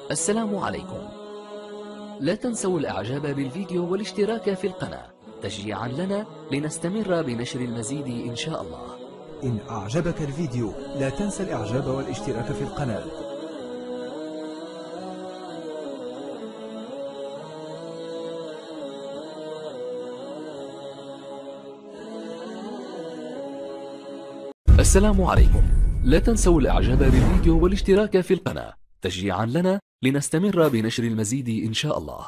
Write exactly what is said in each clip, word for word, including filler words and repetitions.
السلام عليكم. لا تنسوا الاعجاب بالفيديو والاشتراك في القناة تشجيعا لنا لنستمر بنشر المزيد ان شاء الله. إن أعجبك الفيديو لا تنسى الإعجاب والاشتراك في القناة. السلام عليكم. لا تنسوا الاعجاب بالفيديو والاشتراك في القناة تشجيعا لنا لنستمر بنشر المزيد ان شاء الله.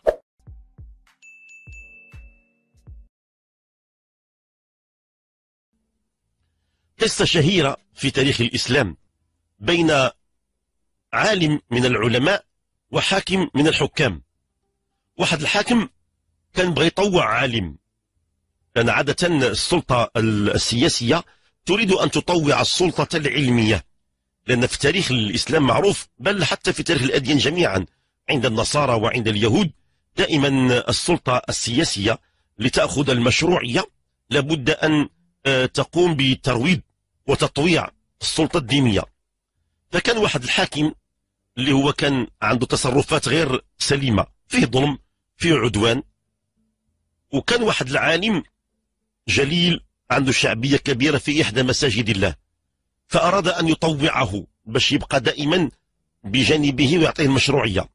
قصة شهيرة في تاريخ الإسلام بين عالم من العلماء وحاكم من الحكام. واحد الحاكم كان بغى يطوع عالم، لأن عادة السلطة السياسية تريد أن تطوع السلطة العلمية، لأن في تاريخ الإسلام معروف، بل حتى في تاريخ الأديان جميعا عند النصارى وعند اليهود، دائما السلطة السياسية لتأخذ المشروعية لابد أن تقوم بترويض وتطويع السلطة الدينية. فكان واحد الحاكم اللي هو كان عنده تصرفات غير سليمة، فيه ظلم، فيه عدوان، وكان واحد العالم جليل عنده شعبية كبيرة في إحدى مساجد الله، فأراد أن يطوعه باش يبقى دائما بجانبه ويعطيه المشروعية.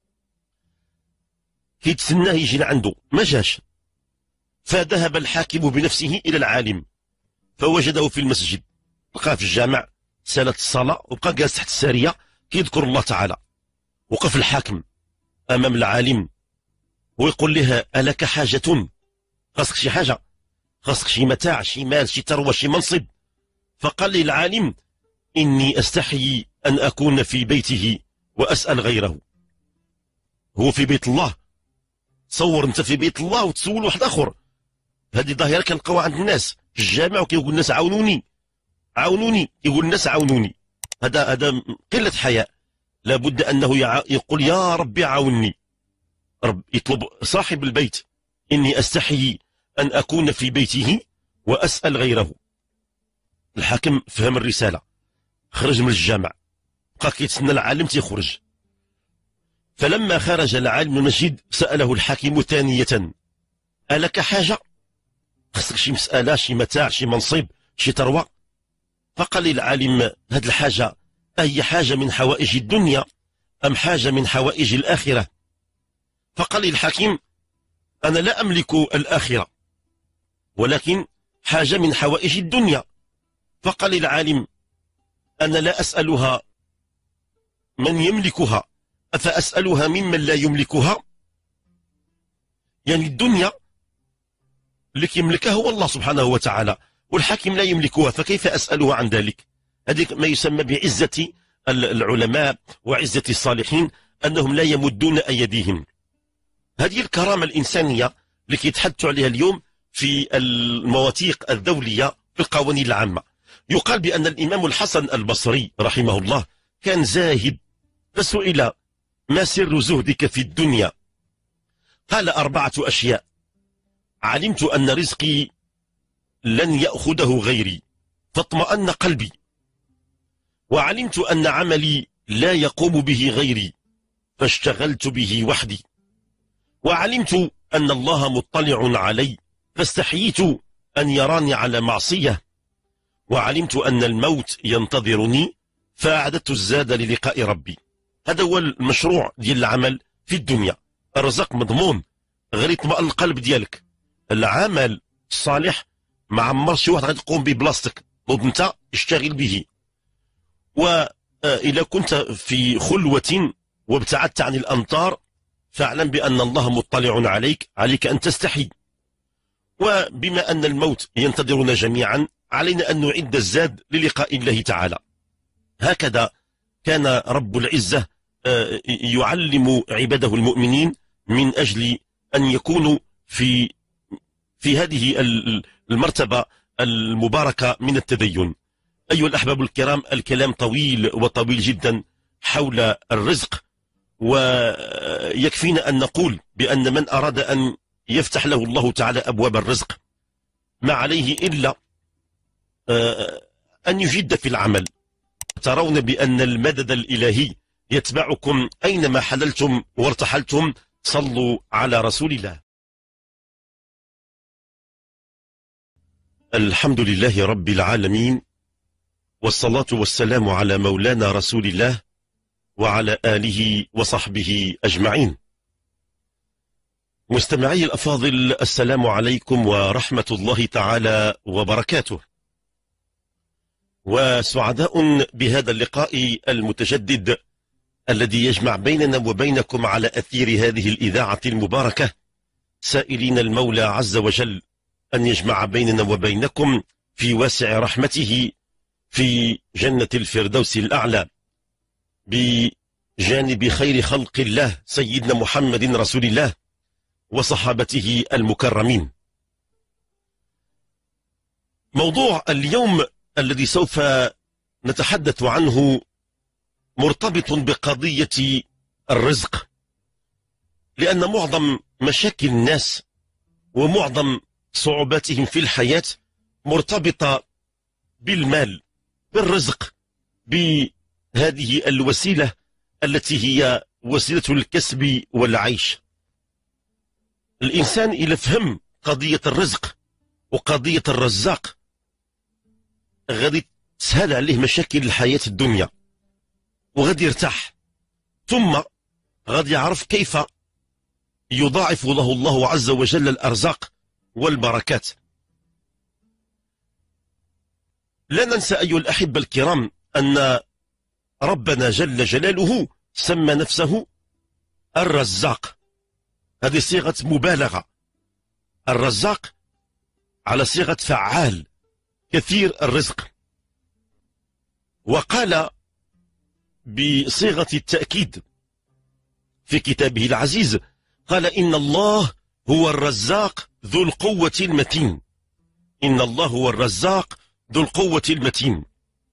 كيتسناه يجي لعنده، ما جاش، فذهب الحاكم بنفسه إلى العالم فوجده في المسجد، لقاه في الجامع سالت الصلاة وبقى جالس تحت السارية كيذكر الله تعالى. وقف الحاكم أمام العالم ويقول له: ألك حاجة؟ خاصك شي حاجة؟ خاصك شي متاع، شي مال، شي ثروة، شي منصب؟ فقال لي العالم: إني أستحي أن أكون في بيته وأسأل غيره. هو في بيت الله، تصور أنت في بيت الله وتسول واحد آخر. هذه ظاهرة كنلقاوها عند الناس في الجامع، وكيقول الناس عاونوني عاونوني، يقول الناس عاونوني. هذا هذا قلة حياء. لابد أنه يقول: يا ربي عاوني. رب يطلب صاحب البيت: إني أستحي أن أكون في بيته وأسأل غيره. الحاكم فهم الرسالة، خرج من الجامع، بقى كيتسنى العالم تيخرج. فلما خرج العالم من المسجد سأله الحاكم ثانية: ألك حاجة؟ خصك شي مسألة، شي متاع، شي منصب، شي ثروة؟ فقال لي العالم: هذه الحاجة أي حاجة من حوائج الدنيا أم حاجة من حوائج الآخرة؟ فقال لي الحاكم: أنا لا أملك الآخرة، ولكن حاجة من حوائج الدنيا. فقال لي العالم: أنا لا أسألها من يملكها، أفأسألها ممن لا يملكها؟ يعني الدنيا اللي يملكها هو الله سبحانه وتعالى، والحاكم لا يملكها، فكيف أسأله عن ذلك؟ هذه ما يسمى بعزة العلماء وعزة الصالحين، أنهم لا يمدون أيديهم. هذه الكرامة الإنسانية اللي كيتحدثوا عليها اليوم في المواثيق الدولية في القوانين العامة. يقال بأن الإمام الحسن البصري رحمه الله كان زاهد، فسئل: ما سر زهدك في الدنيا؟ قال: أربعة أشياء: علمت أن رزقي لن يأخذه غيري فاطمأن قلبي، وعلمت أن عملي لا يقوم به غيري فاشتغلت به وحدي، وعلمت أن الله مطلع علي فاستحييت أن يراني على معصية، وعلمت أن الموت ينتظرني فأعددت الزاد للقاء ربي. هذا هو المشروع ديال العمل في الدنيا. الرزق مضمون، غير يطمئن القلب ديالك. العمل الصالح ما عمر شي واحد غادي تقوم ببلاصتك، وانت اشتغل به. وإذا كنت في خلوة وابتعدت عن الأمطار فاعلم بأن الله مطلع عليك، عليك أن تستحي. وبما أن الموت ينتظرنا جميعا علينا أن نعد الزاد للقاء الله تعالى. هكذا كان رب العزة يعلم عباده المؤمنين من أجل أن يكونوا في في هذه المرتبة المباركة من التدين. أيها الأحباب الكرام، الكلام طويل وطويل جدا حول الرزق، ويكفينا أن نقول بأن من أراد أن يفتح له الله تعالى أبواب الرزق ما عليه إلا أن يجد في العمل. ترون بأن المدد الإلهي يتبعكم أينما حللتم وارتحلتم. صلوا على رسول الله. الحمد لله رب العالمين، والصلاة والسلام على مولانا رسول الله وعلى آله وصحبه أجمعين. مستمعي الأفاضل، السلام عليكم ورحمة الله تعالى وبركاته، وسعداء بهذا اللقاء المتجدد الذي يجمع بيننا وبينكم على أثير هذه الإذاعة المباركة، سائلين المولى عز وجل أن يجمع بيننا وبينكم في واسع رحمته في جنة الفردوس الأعلى بجانب خير خلق الله سيدنا محمد رسول الله وصحابته المكرمين. موضوع اليوم الذي سوف نتحدث عنه مرتبط بقضية الرزق، لأن معظم مشاكل الناس ومعظم صعوباتهم في الحياة مرتبطة بالمال، بالرزق، بهذه الوسيلة التي هي وسيلة الكسب والعيش. الإنسان إذا فهم قضية الرزق وقضية الرزاق غادي تسهل عليه مشاكل الحياة الدنيا، وغادي يرتاح، ثم غادي يعرف كيف يضاعف له الله عز وجل الأرزاق والبركات. لا ننسى أيها الأحبة الكرام أن ربنا جل جلاله سمى نفسه الرزاق، هذه صيغة مبالغة، الرزاق على صيغة فعال كثير الرزق، وقال بصيغة التأكيد في كتابه العزيز، قال إن الله هو الرزاق ذو القوة المتين، إن الله هو الرزاق ذو القوة المتين.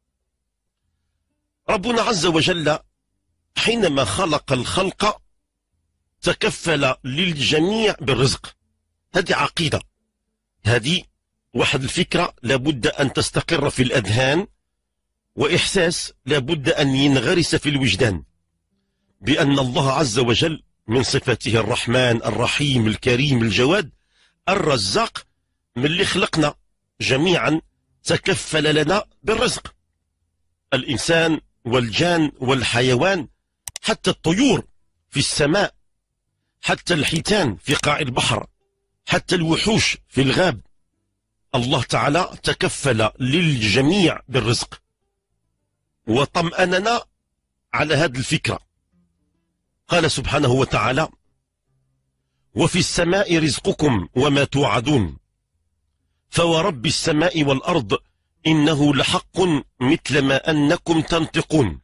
ربنا عز وجل حينما خلق الخلق تكفل للجميع بالرزق. هذه عقيدة، هذه واحد الفكرة لابد أن تستقر في الأذهان، وإحساس لابد أن ينغرس في الوجدان، بأن الله عز وجل من صفاته الرحمن الرحيم الكريم الجواد الرزاق، من اللي خلقنا جميعا تكفل لنا بالرزق، الإنسان والجان والحيوان، حتى الطيور في السماء، حتى الحيتان في قاع البحر، حتى الوحوش في الغاب، الله تعالى تكفل للجميع بالرزق وطمأننا على هذه الفكرة. قال سبحانه وتعالى: وفي السماء رزقكم وما توعدون فورب السماء والأرض إنه لحق مثل ما أنكم تنطقون.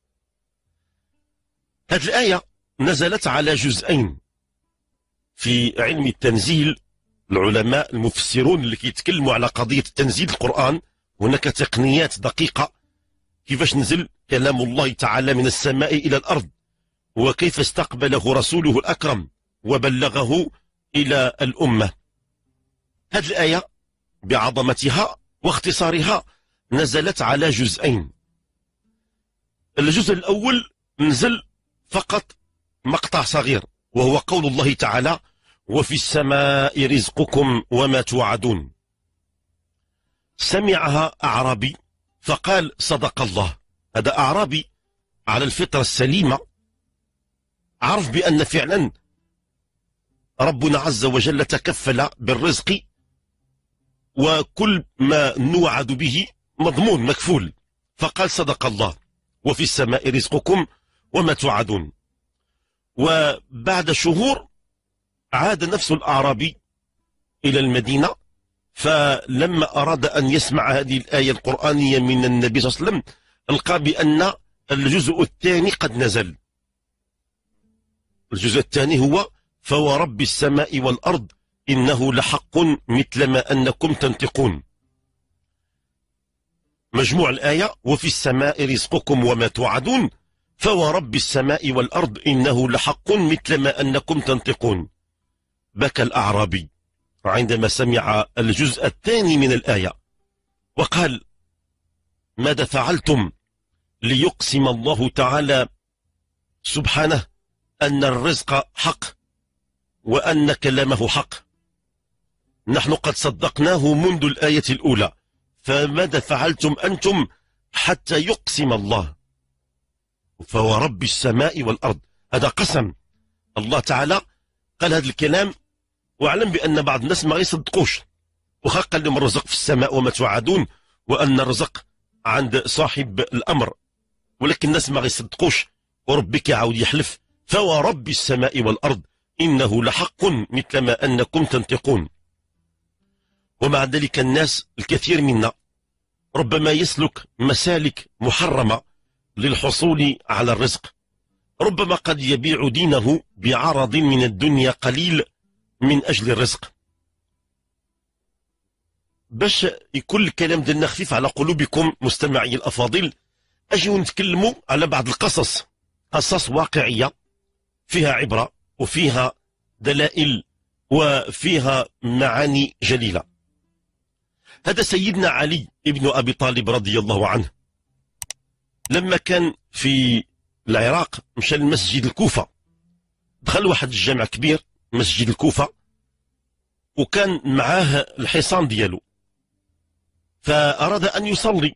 هذه الآية نزلت على جزئين في علم التنزيل. العلماء المفسرون اللي كيتكلموا على قضية تنزيل القرآن، هناك تقنيات دقيقة كيفاش نزل كلام الله تعالى من السماء إلى الأرض، وكيف استقبله رسوله الأكرم وبلغه إلى الأمة. هذه الآية بعظمتها واختصارها نزلت على جزئين. الجزء الأول نزل فقط مقطع صغير، وهو قول الله تعالى: وفي السماء رزقكم وما توعدون. سمعها أعرابي فقال: صدق الله. هذا أعرابي على الفطرة السليمة، عرف بأن فعلا ربنا عز وجل تكفل بالرزق، وكل ما نوعد به مضمون مكفول، فقال: صدق الله وفي السماء رزقكم وما توعدون. وبعد شهور عاد نفس الأعرابي إلى المدينة، فلما أراد أن يسمع هذه الآية القرآنية من النبي صلى الله عليه وسلم ألقى بأن الجزء الثاني قد نزل. الجزء الثاني هو: فورب السماء والأرض إنه لحق مثل ما أنكم تنطقون. مجموع الآية: وفي السماء رزقكم وما توعدون فورب السماء والأرض إنه لحق مثل ما أنكم تنطقون. بكى الأعرابي عندما سمع الجزء الثاني من الآية وقال: ماذا فعلتم ليقسم الله تعالى سبحانه أن الرزق حق وأن كلامه حق. نحن قد صدقناه منذ الآية الأولى، فماذا فعلتم أنتم حتى يقسم الله؟ فورب السماء والأرض، هذا قسم. الله تعالى قال هذا الكلام واعلم بأن بعض الناس ما يصدقوش، وخا قال لهم الرزق في السماء وما توعدون، وأن الرزق عند صاحب الأمر، ولكن الناس ما يصدقوش. وربك عاود يحلف فورب السماء والأرض إنه لحق مثل ما أنكم تنطقون. ومع ذلك الناس الكثير منا ربما يسلك مسالك محرمة للحصول على الرزق، ربما قد يبيع دينه بعرض من الدنيا قليل من أجل الرزق. باش يكون الكلام ديالنا خفيف على قلوبكم مستمعي الأفاضل، أجيو نتكلموا على بعض القصص، قصص واقعية فيها عبرة وفيها دلائل وفيها معاني جليلة. هذا سيدنا علي ابن أبي طالب رضي الله عنه لما كان في العراق مشى لمسجد الكوفة، دخل واحد الجامع كبير مسجد الكوفة، وكان معاه الحصان ديالو، فأراد أن يصلي،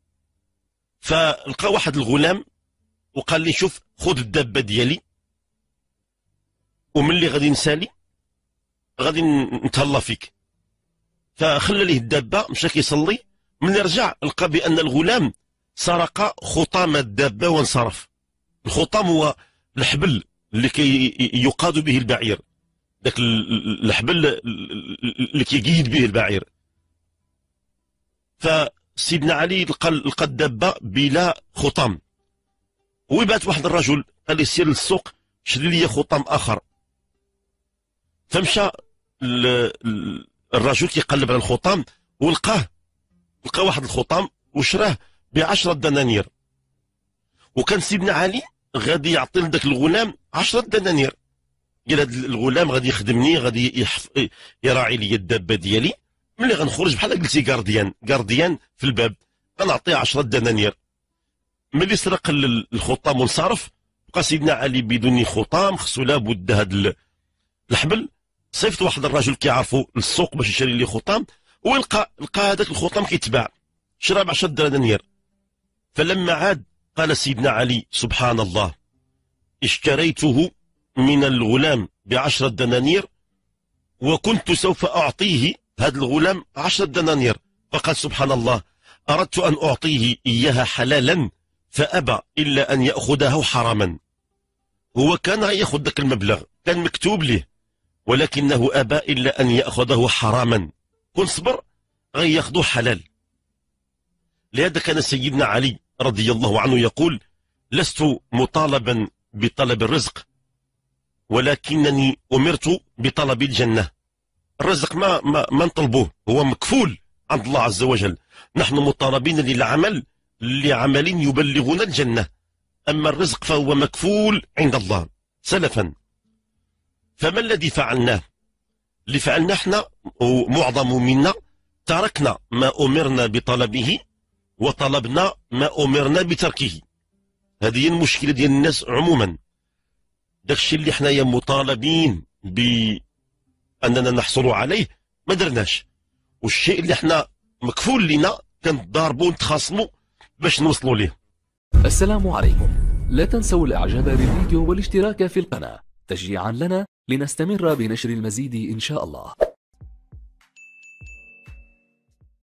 فلقى واحد الغلام وقال لي شوف خذ الدابة ديالي، ومن اللي غادي نسالي غادي نتهلا فيك. فخلى ليه الدابة مشى كيصلي، من اللي رجع لقى بأن الغلام سرق خطام الدابة وانصرف. الخطام هو الحبل اللي كي يقاد به البعير، ذاك الحبل اللي كيقيد به البعير. فسيدنا علي لقى لقى الدابة بلا خطام، ويبعث واحد الرجل قال لي سير للسوق شري لي خطام آخر. فمشى الرجل كيقلب على الخطام ولقاه، لقى واحد الخطام وشراه بعشرة دنانير، وكان سيدنا علي غادي يعطي لذاك الغلام عشرة دنانير، قال هذا الغلام غادي يخدمني، غادي يحف... يراعي لي الدابه ديالي، ملي غنخرج بحال قلتي كارديان كارديان في الباب غنعطيه عشرة دنانير. ملي سرق الخطام وانصرف بقى سيدنا علي بدون خطام، خصو لابد هذا الحبل. صيفط واحد الرجل كيعرفو للسوق باش يشري لي خطام، ويلقى لقى هذاك الخطام كيتباع، شرا ب عشرة دنانير. فلما عاد قال سيدنا علي سبحان الله، اشتريته من الغلام بعشرة دنانير وكنت سوف أعطيه هذا الغلام عشرة دنانير. فقال سبحان الله، أردت أن أعطيه إياها حلالا فأبى إلا أن يأخذه حراما. هو كان يأخذ ذاك المبلغ، كان مكتوب له، ولكنه أبى إلا أن يأخذه حراما. كن صبر غياخذه حلال. لهذا كان سيدنا علي رضي الله عنه يقول لست مطالبا بطلب الرزق، ولكنني أمرت بطلب الجنة. الرزق ما, ما, ما نطلبوه، هو مكفول عند الله عز وجل. نحن مطالبين للعمل لعمل يبلغنا الجنة، أما الرزق فهو مكفول عند الله سلفا. فما الذي فعلناه؟ اللي فعلنا احنا ومعظم منا تركنا ما أمرنا بطلبه وطلبنا ما أمرنا بتركه. هذه المشكلة ديال الناس عموما، داكشي اللي حنايا مطالبين بأننا نحصل عليه ما درناش، والشيء اللي حنا مكفول لنا كنضاربو ونتخاصمو باش نوصلوا ليه. السلام عليكم، لا تنسوا الاعجاب بالفيديو والاشتراك في القناة تشجيعا لنا لنستمر بنشر المزيد إن شاء الله.